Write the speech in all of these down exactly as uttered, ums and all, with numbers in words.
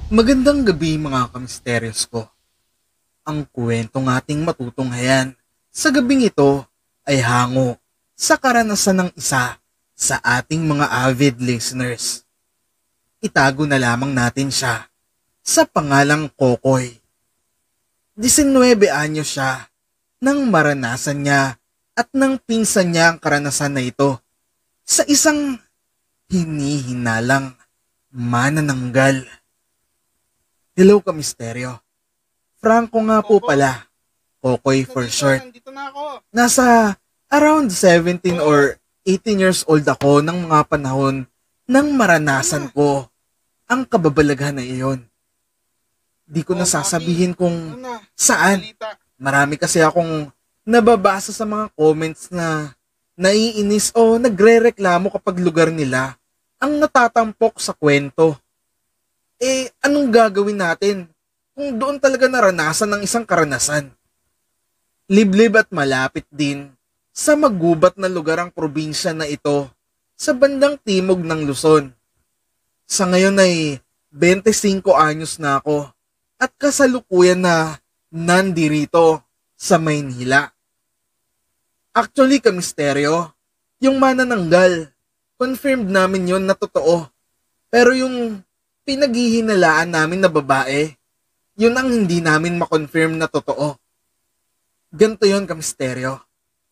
Magandang gabi mga kamisteryos ko. Ang kwentong ating matutunghayan sa gabing ito ay hango sa karanasan ng isa sa ating mga avid listeners. Itago na lamang natin siya sa pangalang Kokoy. nineteen anyos siya nang maranasan niya at nang pinsan niya ang karanasan na ito sa isang hinihinalang manananggal. Hello kamisteryo. Franco nga po pala. Kokoy for short. Nandito na ako. Nasa around seventeen or eighteen years old ako ng mga panahon nang maranasan ko ang kababalaghan na iyon. Di ko Oh, nasasabihin kung Ano na? saan. Balita. Marami kasi akong nababasa sa mga comments na naiinis o nagre-reklamo kapag lugar nila ang natatampok sa kwento. Eh, anong gagawin natin kung doon talaga naranasan ng isang karanasan? Liblib at malapit din sa magubat na lugar ang probinsya na ito sa bandang timog ng Luzon. Sa ngayon ay twenty-five anyos na ako at kasalukuyan na nandirito sa Maynila. Actually, kamisteryo, yung manananggal, confirmed namin yon na totoo. Pero yung pinaghihinalaan namin na babae, yun ang hindi namin makonfirm na totoo. Ganito yun, kamisteryo.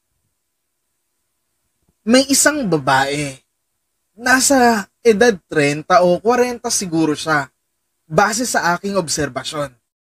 May isang babae, nasa edad thirty o forty siguro siya, base sa aking obserbasyon.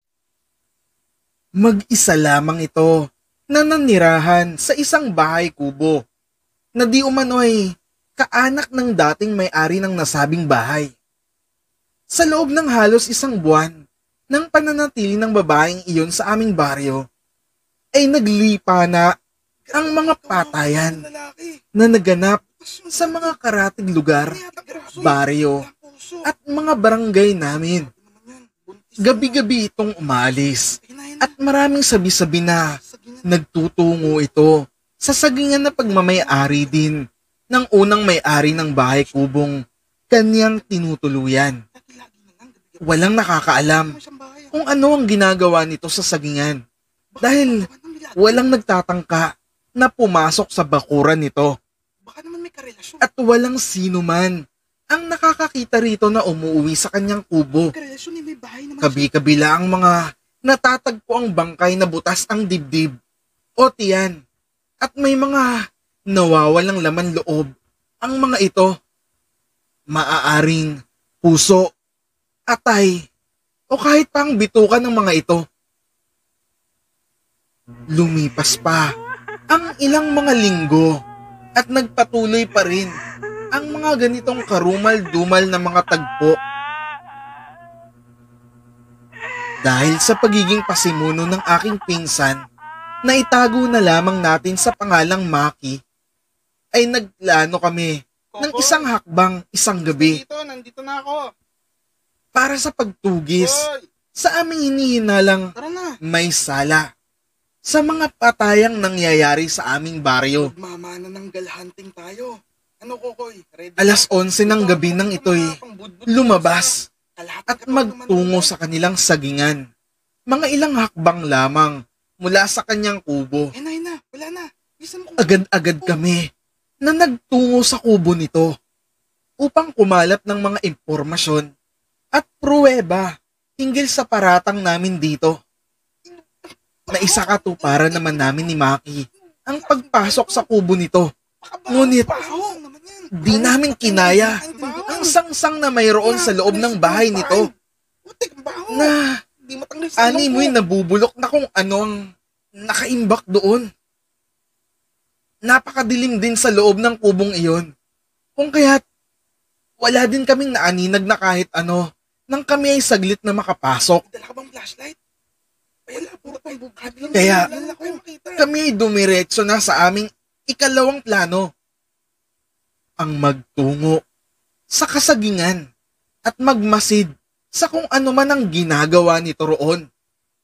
Mag-isa lamang ito na nanirahan sa isang bahay kubo na di umano ay kaanak ng dating may-ari ng nasabing bahay. Sa loob ng halos isang buwan ng pananatili ng babaeng iyon sa aming baryo, ay naglipa na ang mga patayan na naganap sa mga karatig lugar, baryo, at mga barangay namin. Gabi-gabi itong umalis at maraming sabi-sabi na nagtutungo ito sa sagingan na pagmamay-ari din ng unang may-ari ng bahay kubong kanyang tinutuluyan. Walang nakakaalam kung ano ang ginagawa nito sa sagingan dahil walang nagtatangka na pumasok sa bakuran nito. Baka naman may karelasyon. At walang sino man ang nakakakita rito na umuwi sa kanyang kubo. Karelasyon eh, may bahay naman. Kabi-kabila ang mga natatagpo ang bangkay na butas ang dibdib o tiyan. At may mga nawawalang laman loob ang mga ito. Maaaring puso, atay, o kahit pang bitukan ng mga ito. Lumipas pa ang ilang mga linggo at nagpatuloy pa rin ang mga ganitong karumal-dumal na mga tagpo. Dahil sa pagiging pasimuno ng aking pinsan na itago na lamang natin sa pangalang Maki, ay nagplano kami ng isang hakbang isang gabi Nandito, nandito na ako. para sa pagtugis Hoy, sa aming hinihinalang tara na. may sala sa mga patayang nangyayari sa aming baryo. Magmamana ng galhunting tayo. Ano, Kokoy? Ready Alas ka? onse ng gabi nang ito'y lumabas at magtungo sa kanilang sagingan. Mga ilang hakbang lamang mula sa kanyang kubo. Eh, na, na. Wala na. Bisan mo. Agad-agad kami na nagtungo sa kubo nito upang kumalap ng mga impormasyon at pruweba hinggil sa paratang namin dito. Naisakatuparan naman namin ni Maki ang pagpasok sa kubo nito. Ngunit Baho naman yan. di namin kinaya ang sangsang na mayroon sa loob ng bahay nito Putik, baho. na Di matanggal sa ani ilong mo'y ko. nabubulok na kung anong nakaimbak doon. Napakadilim din sa loob ng kubong iyon. Kung kaya't wala din kaming naaninag na kahit ano nang kami ay saglit na makapasok. Dala ka bang flashlight? Wala, puro tayo. Kaya, Wala ko yung makita. Kami ay dumiretso na sa aming ikalawang plano. Ang magtungo sa kasagingan at magmasid sa kung ano man ang ginagawa nito roon.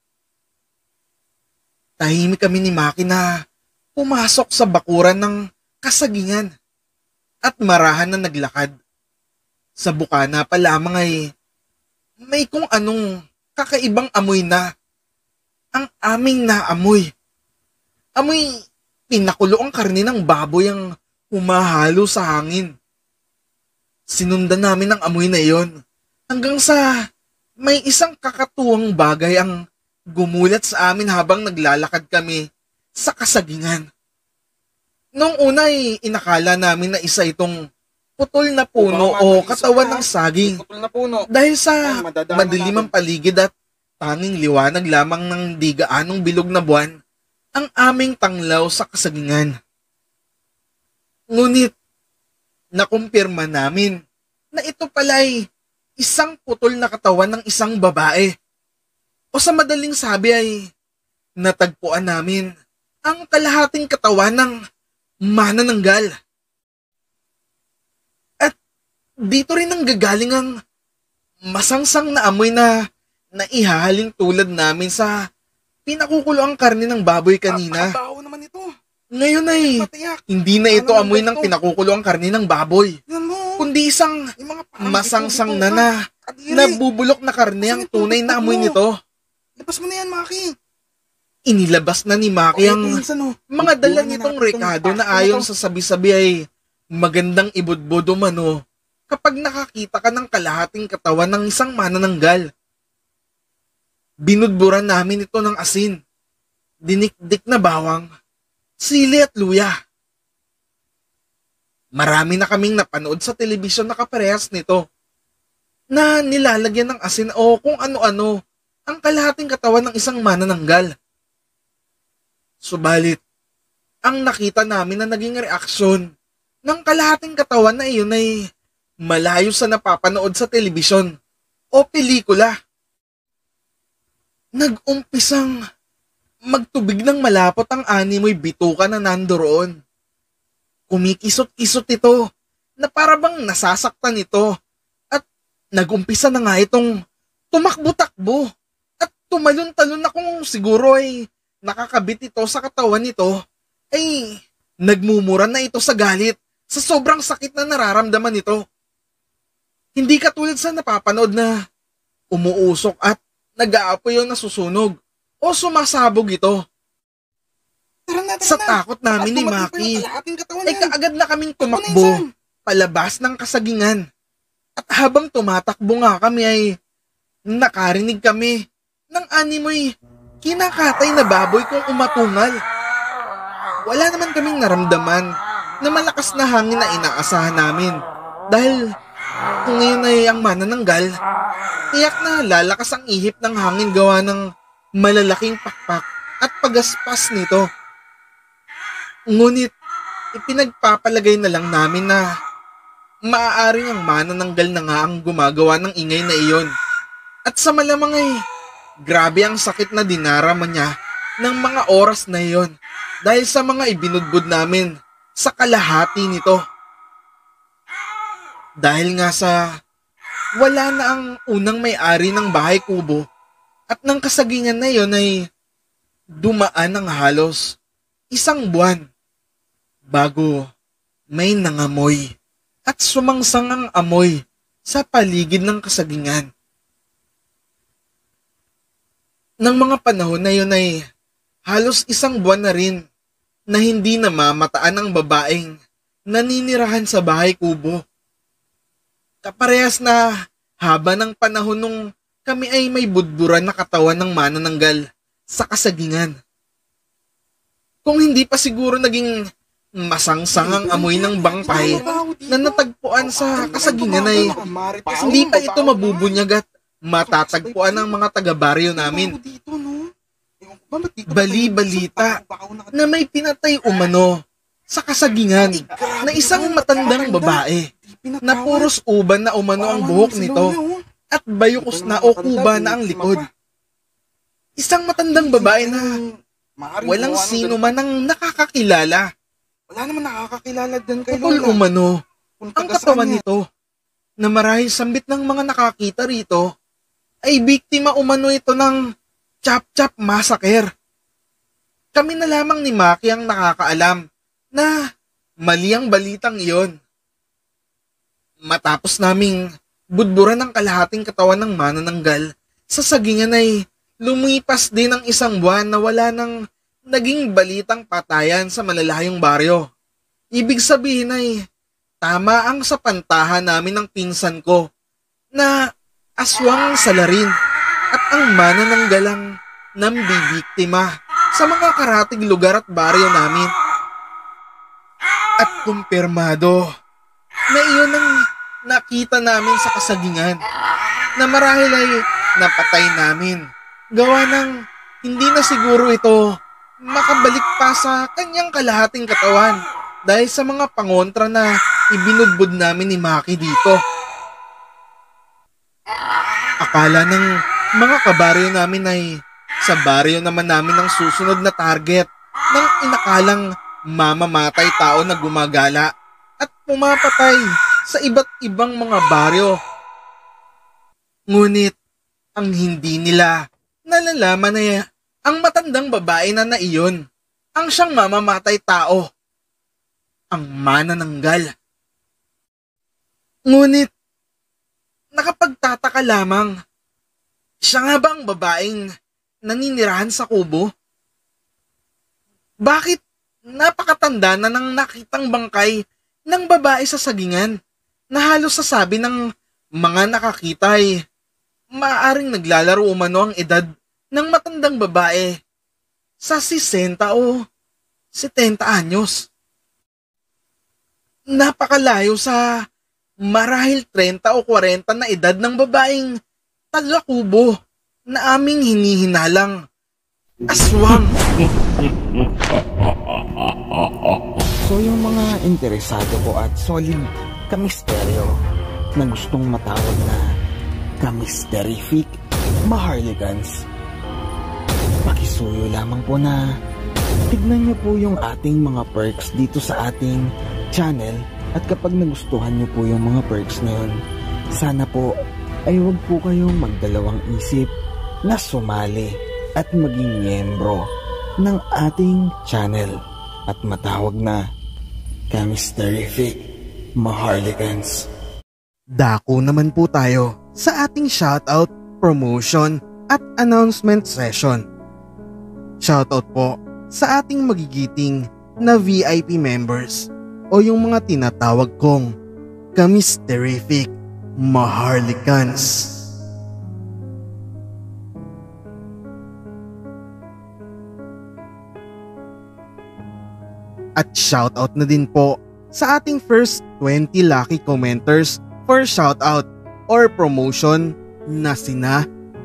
Tahimik kami ni Maki na pumasok sa bakuran ng kasagingan at marahan na naglakad. Sa bukana pa lamang ay may kung anong kakaibang amoy na ang aming naamoy. Amoy pinakulo ang karne ng baboy ang humahalo sa hangin. Sinundan namin ang amoy na iyon hanggang sa may isang kakatuwang bagay ang gumulat sa amin habang naglalakad kami sa kasagingan. Noong una ay inakala namin na isa itong putol na puno o katawan ng saging Putol na puno. dahil sa Ay, madadaanan madilim ang natin. paligid at tanging liwanag lamang ng di gaanong bilog na buwan ang aming tanglaw sa kasagingan. Ngunit nakumpirma namin na ito pala'y isang putol na katawan ng isang babae. O sa madaling sabi ay natagpuan namin ang kalahating katawan ng manananggal. At dito rin ang gagaling ang masangsang na amoy na naihahaling tulad namin sa pinakukulo ang karne ng baboy kanina. Papabaho naman ito. Ngayon ay Matiyak. hindi na ito amoy ng pinakukulo ang karne ng baboy, Yan mo. kundi isang Yung mga parang masangsang ito, na na Kadiri. nabubulok na karne ang tunay na amoy nito. Labas mo na yan, Maki. Inilabas na ni Maki ang ano, mga dala nitong rekado na ayon sa sabi-sabi ay magandang ibudbud umano kapag nakakita ka ng kalahating katawan ng isang manananggal. Binudburan namin ito ng asin, dinikdik na bawang, sili at luya. Marami na kaming napanood sa telebisyon na kaparehas nito na nilalagyan ng asin o kung ano-ano ang kalahating katawan ng isang manananggal. Subalit, ang nakita namin na naging reaksyon ng kalahating katawan na iyon ay malayo sa napapanood sa telebisyon o pelikula. Nag-umpisang magtubig ng malapot ang animoy bituka na nandoroon. Kumikisot-kisot ito na parabang nasasaktan ito at nag-umpisa na nga itong tumakbo-takbo at tumalon-talon na kung siguro ay nakakabit ito sa katawan nito ay nagmumura na ito sa galit sa sobrang sakit na nararamdaman nito. Hindi katulad sa napapanood na umuusok at nag-aapoy yung nasusunog o sumasabog ito. Tara na, tara Sa na. takot namin ni At tumating pa Maki, yung kalahating katawan ay yan. kaagad na kaming Ano tumakbo na yan? palabas ng kasagingan. At habang tumatakbo nga kami ay nakarinig kami ng animoy kinakatay na baboy kung umatungal. Wala naman kaming naramdaman na malakas na hangin na inaasahan namin dahil kung ngayon ay ang manananggal, tiyak na lalakas ang ihip ng hangin gawa ng malalaking pakpak at pagaspas nito. Ngunit ipinagpapalagay na lang namin na maaaring ang manananggal na nga ang gumagawa ng ingay na iyon. At sa malamang ay grabe ang sakit na dinarama niya ng mga oras na iyon dahil sa mga ibinudbud namin sa kalahati nito. Dahil nga sa wala na ang unang may-ari ng bahay kubo at ng kasagingan na iyon ay dumaan ng halos isang buwan bago may nangamoy at sumangsang ang amoy sa paligid ng kasagingan. Nang mga panahon na yun ay halos isang buwan na rin na hindi namamataan ang babaeng naninirahan sa bahay kubo. Kaparehas na haba ng panahon nung kami ay may budburan na katawan ng manananggal sa kasagingan. Kung hindi pa siguro naging masangsang ang amoy ng bangpay na natagpuan sa kasagingan ay hindi pa ito mabubunyag at matatagpuan ng mga taga-baryo namin. Bali-balita na may pinatay umano sa kasagingan na isang matandang babae na puros uban na umano ang buhok nito at bayukos na o kuba na ang likod. Isang matandang babae na walang sino man ang nakakakilala. Wala naman nakakakilala din kay Putol Lola. umano Kung ang taga katawan saan yan. nito na marahil sambit ng mga nakakita rito ay biktima umano ito ng chop-chop massacre. Kami na lamang ni Maki ang nakakaalam na mali ang balitang iyon. Matapos naming budburan ng kalahating katawan ng manananggal, sa sagingan ay lumipas din ang isang buwan na wala nang naging balitang patayan sa malalayong baryo. Ibig sabihin ay tama ang sapantahan namin ng pinsan ko na aswang salarin at ang manananggalang nambibiktima sa mga karatig lugar at baryo namin. At kumpirmado na iyon ang nakita namin sa kasagingan na marahil ay napatay namin. Gawa ng hindi na siguro ito makabalik pa sa kanyang kalahating katawan dahil sa mga pangontra na ibinudbud namin ni Maki dito. Akala ng mga kabaryo namin ay sa baryo naman namin ang susunod na target ng inakalang mamamatay tao na gumagala at pumapatay sa iba't ibang mga baryo. Ngunit ang hindi nila nalalaman na ang matandang babae na naiyon ang siyang mamamatay tao, ang manananggal. Ngunit nakapagtataka lamang, siya nga ba ang babaeng naninirahan sa kubo? Bakit napakatanda na nang nakitang bangkay ng babae sa sagingan na halos sasabi ng mga nakakita ay maaaring naglalaro umano ang edad ng matandang babae sa sisenta o setenta anyos. Napakalayo sa marahil trenta o kwarenta na edad ng babaeng taga-kubo na aming hinihinalang aswang. So yung mga interesado po at solid kamisteryo na gustong matawag na kamisterific maharligans, pakisuyo lamang po na tignan niyo po yung ating mga perks dito sa ating channel at kapag nagustuhan niyo po yung mga perks na yun, sana po ay huwag po kayong magdalawang isip na sumali at maging miyembro ng ating channel at matawag na Kamisterific Maharligans. Dako naman po tayo sa ating shoutout, promotion at announcement session. Shoutout po sa ating magigiting na V I P members o yung mga tinatawag kong Kamisterific Maharligans. At shoutout na din po sa ating first twenty lucky commenters for shoutout or promotion na sina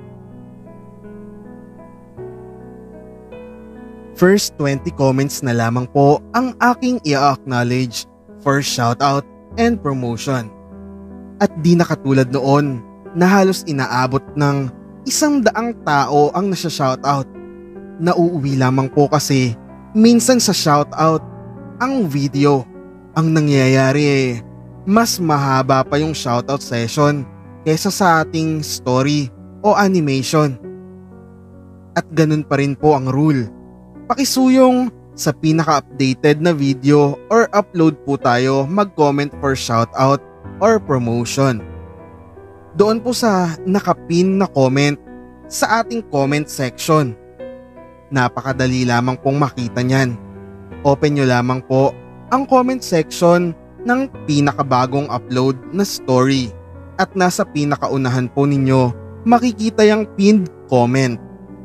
first twenty comments na lamang po ang aking i-acknowledge for shoutout and promotion. At di na katulad noon na halos inaabot ng isang daang tao ang nasa-shoutout. Nauuwi lamang po kasi minsan sa shoutout ang video. Ang nangyayari eh, mas mahaba pa yung shoutout session kaysa sa ating story o animation. At ganun pa rin po ang rule. Pakisuyong sa pinaka-updated na video or upload po tayo mag-comment for shoutout or promotion. Doon po sa nakapin na comment sa ating comment section. Napakadali lamang pong makita niyan. Open nyo lamang po ang comment section ng pinakabagong upload na story at nasa pinakaunahan po ninyo makikita yung pinned comment.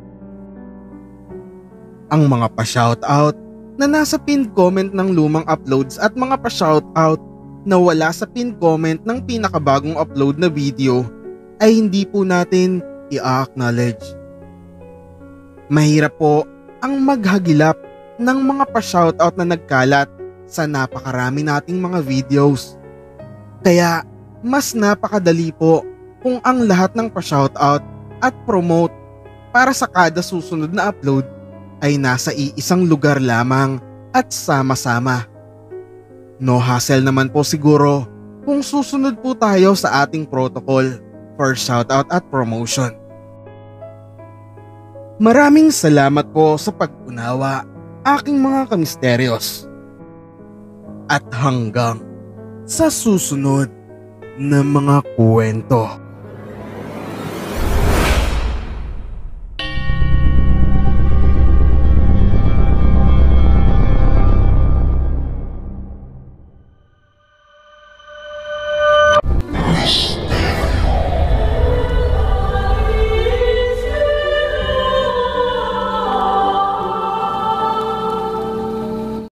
Ang mga pa-shoutout na nasa pinned comment ng lumang uploads at mga pa-shoutout na wala sa pinned comment ng pinakabagong upload na video ay hindi po natin i-acknowledge. Mahirap po ang maghagilap ng mga pa-shoutout na nagkalat sa napakarami nating mga videos. Kaya mas napakadali po kung ang lahat ng pa-shoutout at promote para sa kada susunod na upload ay nasa iisang lugar lamang at sama-sama. No hassle naman po siguro kung susunod po tayo sa ating protocol for shoutout at promotion. Maraming salamat po sa pag-unawa, aking mga kamisteryos. At hanggang sa susunod na mga kwento.